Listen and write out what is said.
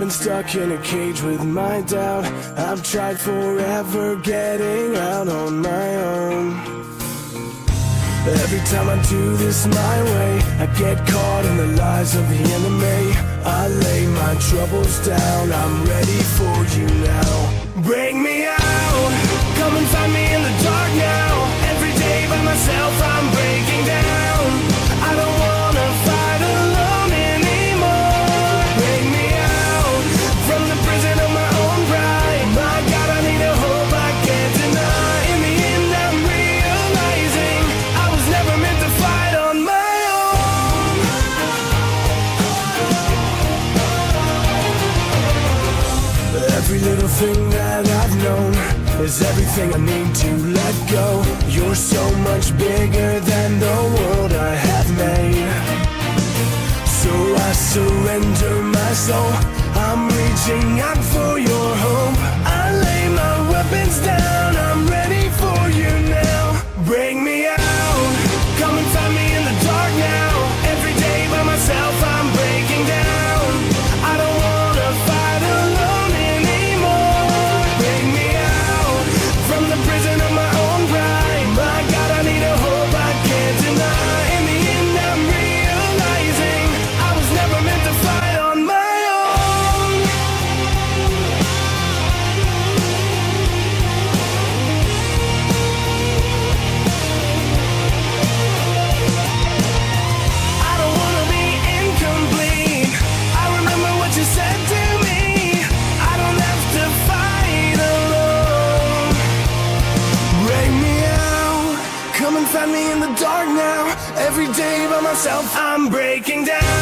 been stuck in a cage with my doubt. I've tried forever getting out on my own. Every time I do this my way, I get caught in the lies of the enemy. I lay my troubles down, I'm ready for you now. Bring me out, come and find me in the dark now. Every day by myself I'm breaking down. I don't wanna fight alone anymore. Bring me out from the prison of my own pride. My God, I need a hope I can't deny. In the end I'm realizing I was never meant to fight on my own. Every little thing that I've known is everything I need to let go. You're so much bigger than the world I have made. So I surrender my soul, I'm reaching out for your hope. I lay my weapons down, I'm ready for you now. Bring me out, come and find me in the dark now. Every day by myself I'm breaking down. I don't wanna fight alone anymore. Bring me out from the prison of my own pride. My God, I need a hope I can't deny. In the end I'm realizing I was never meant to fight on my own. I don't wanna be incomplete. I remember what you said to me. I don't have to fight alone. Bring me out, come and find me in the dark now. Every day by myself I'm breaking down.